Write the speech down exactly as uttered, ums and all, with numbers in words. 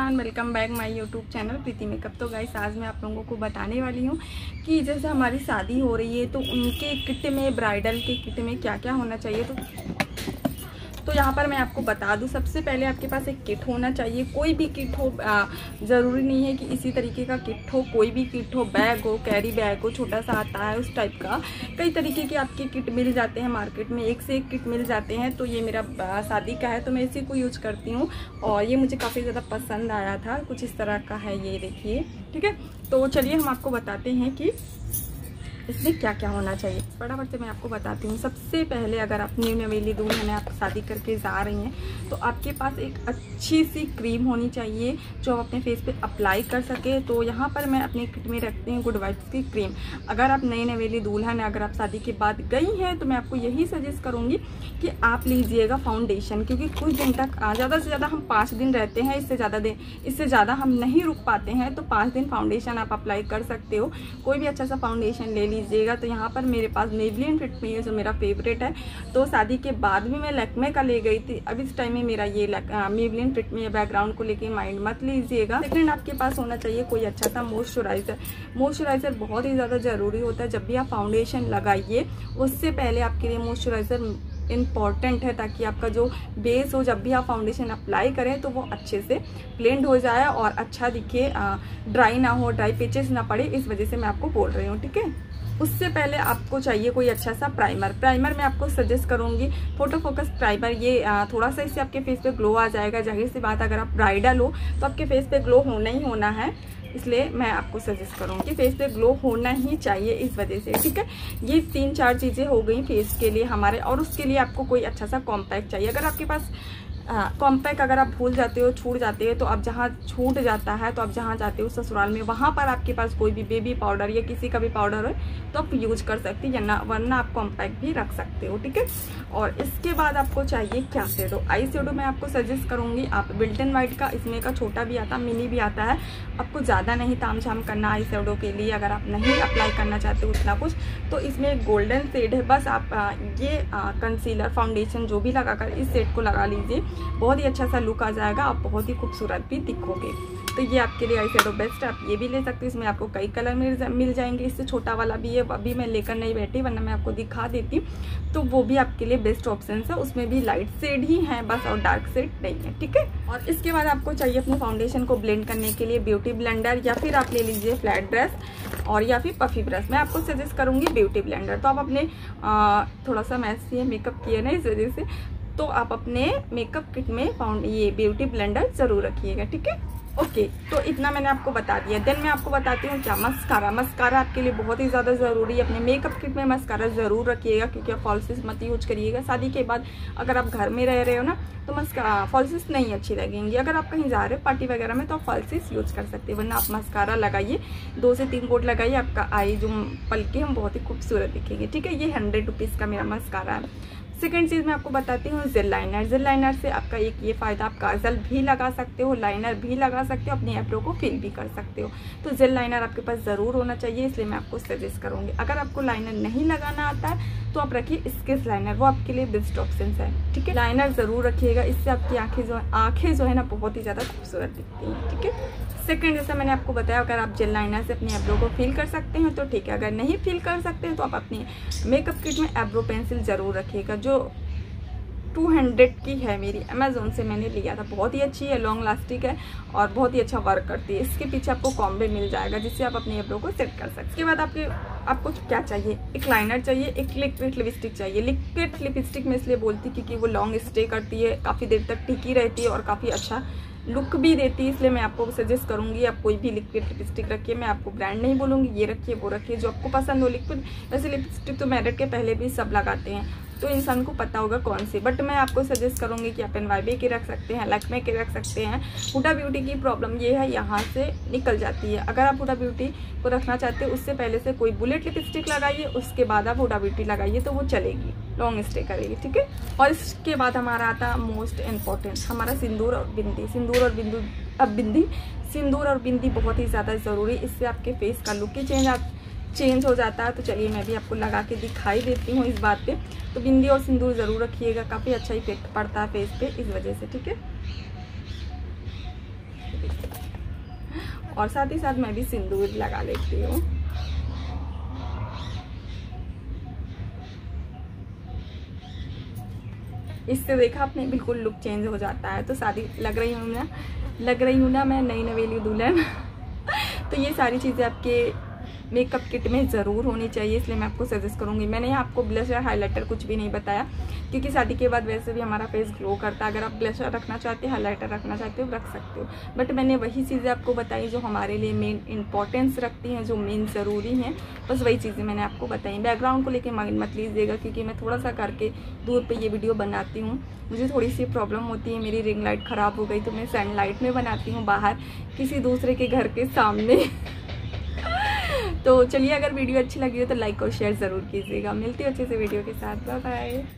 Everyone, welcome back my YouTube channel Preeti makeup. तो guys आज मैं आप लोगों को बताने वाली हूँ कि जैसे हमारी शादी हो रही है तो उनके किट में, ब्राइडल के किट में क्या क्या होना चाहिए। तो तो यहाँ पर मैं आपको बता दूँ, सबसे पहले आपके पास एक किट होना चाहिए। कोई भी किट हो, ज़रूरी नहीं है कि इसी तरीके का किट हो, कोई भी किट हो, बैग हो, कैरी बैग हो, छोटा सा आता है उस टाइप का। कई तरीके के आपके किट मिल जाते हैं मार्केट में, एक से एक किट मिल जाते हैं। तो ये मेरा शादी का है तो मैं इसी को यूज़ करती हूँ और ये मुझे काफ़ी ज़्यादा पसंद आया था। कुछ इस तरह का है, ये देखिए। ठीक है, तो चलिए हम आपको बताते हैं कि इसमें क्या क्या होना चाहिए। फटाफट से मैं आपको बताती हूँ। सबसे पहले अगर आप न्यू नवेली दुल्हन है, आप शादी करके जा रही हैं, तो आपके पास एक अच्छी सी क्रीम होनी चाहिए जो आप अपने फेस पे अप्लाई कर सके। तो यहाँ पर मैं अपने किट में रखती हूँ गुड वाइब्स की क्रीम। अगर आप नई नवेली दुल्हन है, अगर आप शादी के बाद गई हैं, तो मैं आपको यही सजेस्ट करूँगी कि आप लीजिएगा फाउंडेशन, क्योंकि कुछ दिन तक, ज़्यादा से ज़्यादा हम पाँच दिन रहते हैं, इससे ज़्यादा दिन इससे ज़्यादा हम नहीं रुक पाते हैं। तो पाँच दिन फाउंडेशन आप अप्लाई कर सकते हो। कोई भी अच्छा सा फाउंडेशन ले लीजिएगा। तो यहाँ पर मेरे पास मेबलिन फिट मी है जो मेरा फेवरेट है। तो शादी के बाद भी मैं लैक्मे का ले गई थी। अब इस टाइम में मेरा ये मेबलिन फिट मी है। बैकग्राउंड को लेके माइंड मत लीजिएगा। सेकंड, आपके पास होना चाहिए कोई अच्छा सा मॉइस्चराइजर। मॉइस्चराइजर बहुत ही ज़्यादा ज़रूरी होता है। जब भी आप फाउंडेशन लगाइए उससे पहले आपके लिए मॉइस्चराइजर इम्पॉर्टेंट है, ताकि आपका जो बेस हो, जब भी आप फाउंडेशन अप्लाई करें तो वो अच्छे से ब्लेंड हो जाए और अच्छा दिखे, ड्राई ना हो, ड्राई पेचेस ना पड़े। इस वजह से मैं आपको बोल रही हूँ। ठीक है, उससे पहले आपको चाहिए कोई अच्छा सा प्राइमर। प्राइमर मैं आपको सजेस्ट करूंगी फोटो फोकस प्राइमर। ये थोड़ा सा इससे आपके फेस पे ग्लो आ जाएगा। जाहिर सी बात, अगर आप ब्राइडल हो तो आपके फेस पे ग्लो होना ही होना है, इसलिए मैं आपको सजेस्ट करूंगी। फेस पे ग्लो होना ही चाहिए इस वजह से। ठीक है, ये तीन चार चीज़ें हो गई फेस के लिए हमारे। और उसके लिए आपको कोई अच्छा सा कॉम्पैक्ट चाहिए। अगर आपके पास कॉम्पैक्ट अगर आप भूल जाते हो, छूट जाते हो, तो आप जहाँ छूट जाता है तो आप जहाँ जाते हो ससुराल में, वहाँ पर आपके पास कोई भी बेबी पाउडर या किसी का भी पाउडर हो तो आप यूज कर सकते हैं, या वरना आप कॉम्पैक्ट भी रख सकते हो। ठीक है, और इसके बाद आपको चाहिए क्या शेडो। आई शेडो मैं आपको सजेस्ट करूँगी आप विल्ट एंड वाइट का, इसमें का छोटा भी आता है, मिनी भी आता है। आपको ज़्यादा नहीं ताम झाम करना आई शेडो के लिए। अगर आप नहीं अप्लाई करना चाहते उतना कुछ, तो इसमें एक गोल्डन शेड है। बस आप ये कंसीलर, फाउंडेशन जो भी लगाकर इस शेड को लगा लीजिए, बहुत ही अच्छा सा लुक आ जाएगा। आप बहुत ही खूबसूरत भी दिखोगे। तो ये आपके लिए आई शेडो बेस्ट है। आप ये भी ले सकते हो। इसमें आपको कई कलर मिल मिल जाएंगे। इससे छोटा वाला भी है, अभी मैं लेकर नहीं बैठी, वरना मैं आपको दिखा देती। तो वो भी आपके लिए बेस्ट ऑप्शन है। उसमें भी लाइट शेड ही है बस, और डार्क शेड नहीं है। ठीक है, और इसके बाद आपको चाहिए अपने फाउंडेशन को ब्लेंड करने के लिए ब्यूटी ब्लेंडर, या फिर आप ले लीजिए फ्लैट ब्रश, और या फिर पफी ब्रश। मैं आपको सजेस्ट करूँगी ब्यूटी ब्लेंडर। तो आप अपने आ, थोड़ा सा मैसी है, मेकअप किया ना, इस वजह से, तो आप अपने मेकअप किट में फाउंड ये ब्यूटी ब्लेंडर जरूर रखिएगा। ठीक है, ओके। तो इतना मैंने आपको बता दिया। देन मैं आपको बताती हूँ क्या, मस्कारा। मस्कारा आपके लिए बहुत ही ज़्यादा ज़रूरी है। अपने मेकअप किट में मस्कारा ज़रूर रखिएगा, क्योंकि आप फॉल्सिस मत यूज करिएगा। शादी के बाद अगर आप घर में रह रहे हो ना, तो मस्का फॉल्सिस नहीं अच्छी लगेंगी। अगर आप कहीं जा रहे हो पार्टी वगैरह में, तो आप फॉल्सिस यूज कर सकते हैं, वरना आप मस्कारा लगाइए। दो से तीन कोट लगाइए, आपका आई जो पलके हम बहुत ही खूबसूरत दिखेंगे। ठीक है, ये हंड्रेड रुपीज़ का मेरा मस्कारा है। सेकेंड चीज़ मैं आपको बताती हूँ जेल लाइनर। जेल लाइनर से आपका एक ये फ़ायदा, आप काजल भी लगा सकते हो, लाइनर भी लगा सकते हो, अपनी आईब्रो को फिल भी कर सकते हो। तो जेल लाइनर आपके पास ज़रूर होना चाहिए, इसलिए मैं आपको सजेस्ट करूँगी। अगर आपको लाइनर नहीं लगाना आता है तो आप रखिए स्केच लाइनर, वो आपके लिए बेस्ट ऑप्शन है। ठीक है, लाइनर ज़रूर रखिएगा, इससे आपकी आँखें जो आँखें जो है ना बहुत ही ज़्यादा खूबसूरत दिखती हैं। ठीक है, सेकंड, जैसा मैंने आपको बताया, अगर आप जेल लाइनर से अपनी आईब्रो को फिल कर सकते हैं तो ठीक है। अगर नहीं फिल कर सकते हैं तो आप अपनी मेकअप किट में आईब्रो पेंसिल ज़रूर रखिएगा, जो टू हंड्रेड की है, मेरी अमेजोन से मैंने लिया था। बहुत ही अच्छी है, लॉन्ग लास्टिक है और बहुत ही अच्छा वर्क करती है। इसके पीछे आपको कॉम्बे मिल जाएगा, जिससे आप अपने आईब्रो को सेट कर सकते हैं। इसके बाद आपके आपको क्या चाहिए, एक लाइनर चाहिए, एक लिक्विड लिपस्टिक चाहिए। लिक्विड लिपस्टिक मैं इसलिए बोलती क्योंकि वो लॉन्ग स्टे करती है, काफ़ी देर तक टिकी रहती है और काफ़ी अच्छा लुक भी देती है। इसलिए मैं आपको सजेस्ट करूंगी आप कोई भी लिक्विड लिपस्टिक रखिए। मैं आपको ब्रांड नहीं बोलूँगी, ये रखिए वो रखिए, जो आपको पसंद हो लिक्विड। वैसे लिपस्टिक तो मैरिड के पहले भी सब लगाते हैं, तो इंसान को पता होगा कौन सी, बट मैं आपको सजेस्ट करूंगी कि आप एन वाई बी के रख सकते हैं, लैक्मे के रख सकते हैं। हुडा ब्यूटी की प्रॉब्लम ये है, यहाँ से निकल जाती है। अगर आप हुडा ब्यूटी को रखना चाहते हैं, उससे पहले से कोई बुलेट लिपस्टिक लगाइए, उसके बाद आप हुडा ब्यूटी लगाइए, तो वो चलेगी, लॉन्ग स्टे करेगी। ठीक है, और इसके बाद हमारा आता है मोस्ट इम्पॉर्टेंट, हमारा सिंदूर और बिंदी। सिंदूर और बिंदु अब बिंदी सिंदूर और बिंदी बहुत ही ज़्यादा ज़रूरी, इससे आपके फेस का लुक ही चेंज आ चेंज हो जाता है। तो चलिए मैं भी आपको लगा के दिखाई देती हूँ इस बात पे। तो बिंदी और सिंदूर ज़रूर रखिएगा, काफ़ी अच्छा इफेक्ट पड़ता है फेस पे इस वजह से। ठीक है, और साथ ही साथ मैं भी सिंदूर लगा लेती हूँ। इससे देखा आपने बिल्कुल लुक चेंज हो जाता है। तो शादी लग रही हूँ ना लग रही हूँ ना मैं नई नवेली दुल्हन। तो ये सारी चीज़ें आपके मेकअप किट में ज़रूर होनी चाहिए, इसलिए मैं आपको सजेस्ट करूँगी। मैंने यहाँ आपको ब्लशर हाइलाइटर कुछ भी नहीं बताया, क्योंकि शादी के बाद वैसे भी हमारा फेस ग्लो करता है। अगर आप ब्लशर रखना चाहते हो, हाइलाइटर रखना चाहते हो, रख सकते हो, बट मैंने वही चीज़ें आपको बताई जो हमारे लिए मेन इंपॉर्टेंस रखती हैं, जो मेन ज़रूरी हैं, बस वही चीज़ें मैंने आपको बताई। बैकग्राउंड को लेकर माइंड मत लीजिएगा, क्योंकि मैं थोड़ा सा करके दूर पर ये वीडियो बनाती हूँ। मुझे थोड़ी सी प्रॉब्लम होती है, मेरी रिंग लाइट ख़राब हो गई, तो मैं सैंड लाइट में बनाती हूँ बाहर किसी दूसरे के घर के सामने। तो चलिए, अगर वीडियो अच्छी लगी हो तो लाइक और शेयर ज़रूर कीजिएगा। मिलती हूँ अच्छे से वीडियो के साथ। Bye bye.